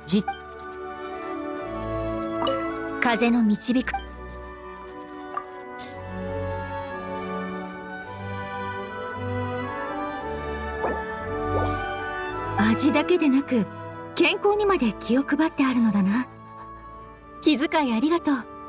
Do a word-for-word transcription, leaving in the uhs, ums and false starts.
じ風の導く。味だけでなく健康にまで気を配ってあるのだな。気遣いありがとう。